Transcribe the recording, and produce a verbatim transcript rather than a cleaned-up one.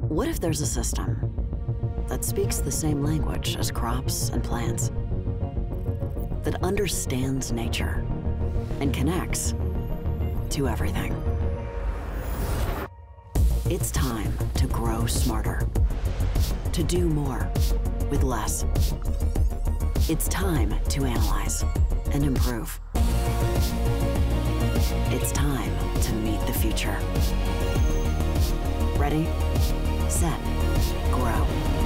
What if there's a system that speaks the same language as crops and plants, that understands nature and connects to everything? It's time to grow smarter, to do more with less. It's time to analyze and improve. It's time to meet the future. Ready, set, grow.